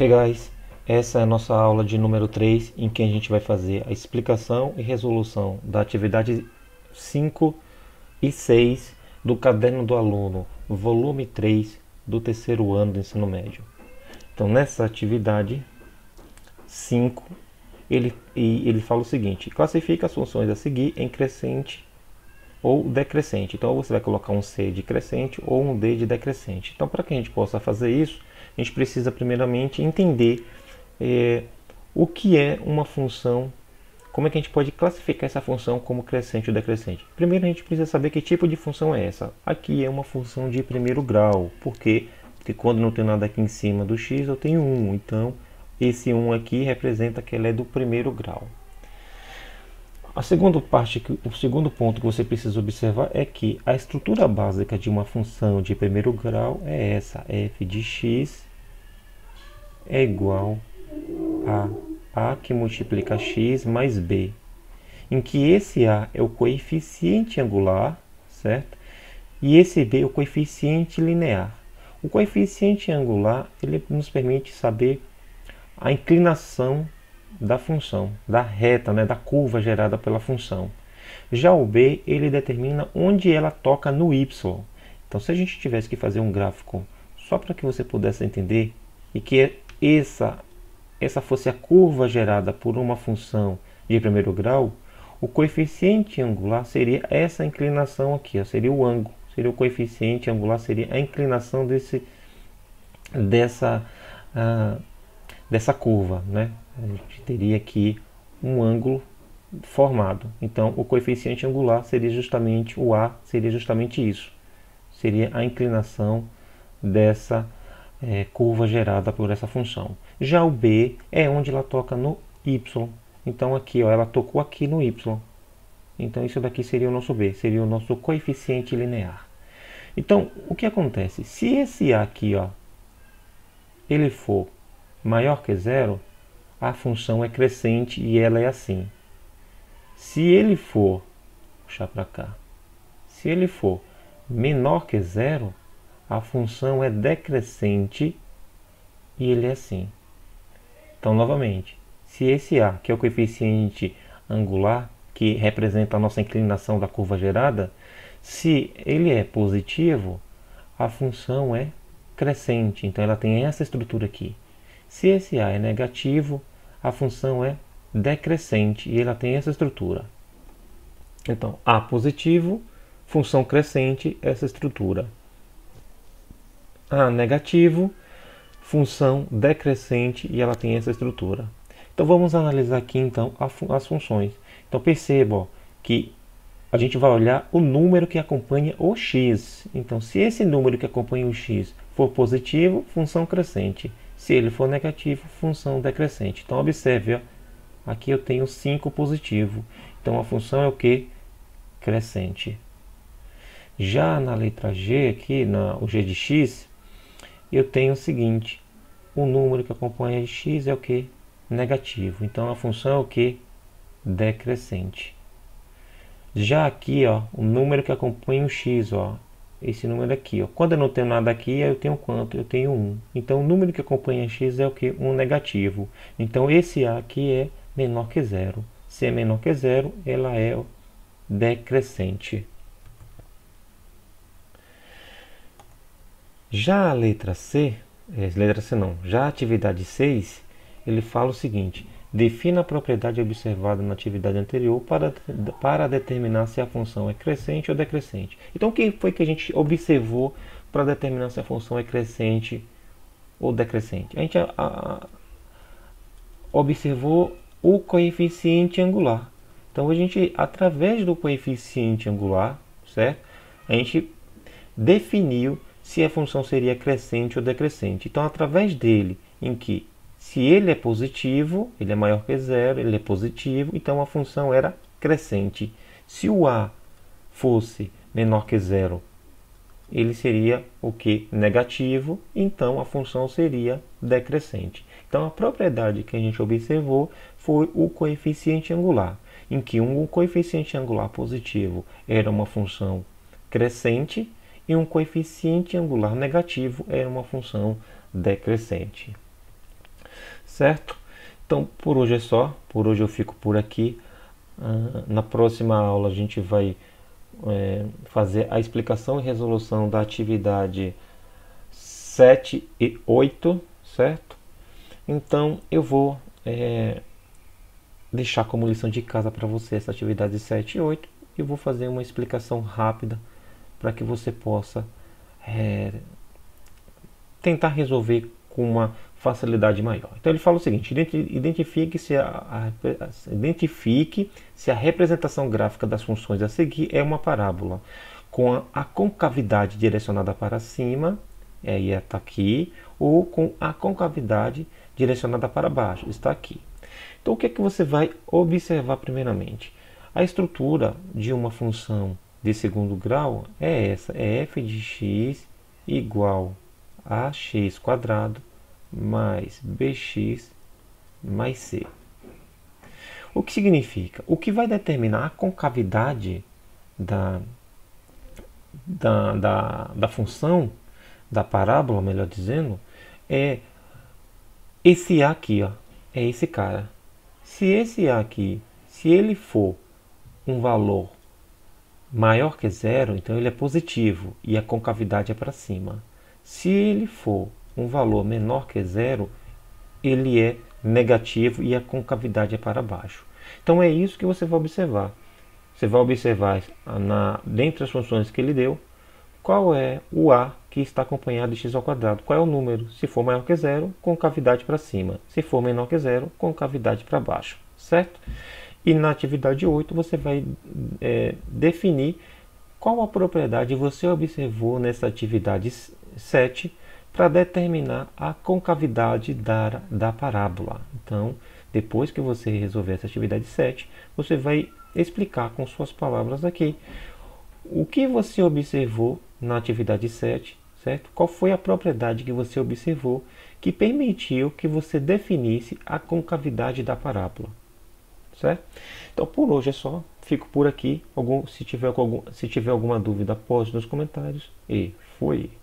Hey guys, essa é a nossa aula de número 3, em que a gente vai fazer a explicação e resolução da atividade 5 e 6 do Caderno do Aluno, volume 3 do terceiro ano do ensino médio. Então, nessa atividade 5, ele fala o seguinte: classifica as funções a seguir em crescente ou decrescente. Então, você vai colocar um C de crescente ou um D de decrescente. Então, para que a gente possa fazer isso, a gente precisa primeiramente entender o que é uma função, como é que a gente pode classificar essa função como crescente ou decrescente. Primeiro a gente precisa saber que tipo de função é essa. Aqui é uma função de primeiro grau. Por quê? Porque quando não tem nada aqui em cima do x, eu tenho 1. Então, esse 1 aqui representa que ela é do primeiro grau. O segundo ponto que você precisa observar é que a estrutura básica de uma função de primeiro grau é essa: f de x é igual a que multiplica x mais b, em que esse a é o coeficiente angular, certo? E esse b é o coeficiente linear. O coeficiente angular ele nos permite saber a inclinação da função, da reta, da curva gerada pela função. Já o b, ele determina onde ela toca no y. Então, se a gente tivesse que fazer um gráfico só para que você pudesse entender, e que essa fosse a curva gerada por uma função de primeiro grau, o coeficiente angular seria essa inclinação aqui, ó, seria o ângulo, seria o coeficiente angular, seria a inclinação dessa curva, né? A gente teria aqui um ângulo formado. Então, o coeficiente angular seria justamente o A, seria justamente isso. Seria a inclinação dessa curva gerada por essa função. Já o B é onde ela toca no Y. Então, aqui, ó, ela tocou aqui no Y. Então, isso daqui seria o nosso B, seria o nosso coeficiente linear. Então, o que acontece? Se esse A aqui, ó, ele for maior que zero, a função é crescente e ela é assim. Se ele for, puxar para cá, se ele for menor que zero, a função é decrescente e ele é assim. Então, novamente, se esse A, que é o coeficiente angular, que representa a nossa inclinação da curva gerada, se ele é positivo, a função é crescente. Então, ela tem essa estrutura aqui. Se esse A é negativo, a função é decrescente e ela tem essa estrutura. Então, A positivo, função crescente, essa estrutura. A negativo, função decrescente e ela tem essa estrutura. Então, vamos analisar aqui então as funções. Então, perceba, ó, que a gente vai olhar o número que acompanha o x. Então, se esse número que acompanha o x for positivo, função crescente. Se ele for negativo, função decrescente. Então, observe, ó, aqui eu tenho 5 positivo. Então, a função é o que? Crescente. Já na letra G, aqui, o G de x, eu tenho o seguinte: o número que acompanha x é o que? Negativo. Então, a função é o que? Decrescente. Já aqui, ó, o número que acompanha o x, ó, esse número aqui, ó. Quando eu não tenho nada aqui, eu tenho quanto? Eu tenho 1. Então, o número que acompanha x é o que? Um negativo. Então, esse A aqui é menor que zero. Se é menor que zero, ela é decrescente. Já a letra C não, já a atividade 6, ele fala o seguinte: defina a propriedade observada na atividade anterior para determinar se a função é crescente ou decrescente. Então, o que foi que a gente observou para determinar se a função é crescente ou decrescente? A gente observou o coeficiente angular. Então, a gente, através do coeficiente angular, certo? A gente definiu se a função seria crescente ou decrescente. Então, através dele, em que se ele é positivo, ele é maior que zero, ele é positivo, então a função era crescente. Se o A fosse menor que zero, ele seria o que? Negativo, então a função seria decrescente. Então, a propriedade que a gente observou foi o coeficiente angular, em que um coeficiente angular positivo era uma função crescente e um coeficiente angular negativo era uma função decrescente. certo? Então, por hoje é só. Por hoje eu fico por aqui. Na próxima aula a gente vai fazer a explicação e resolução da atividade 7 e 8, certo? Então eu vou deixar como lição de casa para você essa atividade 7 e 8 e vou fazer uma explicação rápida para que você possa tentar resolver com uma facilidade maior. Então ele fala o seguinte: identifique se a representação gráfica das funções a seguir é uma parábola com a concavidade direcionada para cima, está aqui, ou com a concavidade direcionada para baixo, está aqui. Então o que é que você vai observar primeiramente? A estrutura de uma função de segundo grau é essa, é f de x igual a x quadrado mais bx mais c. O que significa? O que vai determinar a concavidade da função, da parábola, melhor dizendo, é esse A aqui, ó, é esse cara. Se esse A aqui, se ele for um valor maior que zero, então ele é positivo e a concavidade é para cima. Se ele for um valor menor que zero, ele é negativo e a concavidade é para baixo. Então é isso que você vai observar. Você vai observar dentre as funções que ele deu, qual é o A que está acompanhado de x ao quadrado. Qual é o número? Se for maior que zero, concavidade para cima. Se for menor que zero, concavidade para baixo. Certo? E na atividade 8 você vai definir qual a propriedade você observou nessa atividade 7 para determinar a concavidade da parábola. Então, depois que você resolver essa atividade 7, você vai explicar com suas palavras aqui o que você observou na atividade 7, certo? Qual foi a propriedade que você observou que permitiu que você definisse a concavidade da parábola, certo? Então, por hoje é só. Fico por aqui. Se tiver alguma dúvida, poste nos comentários. E fui!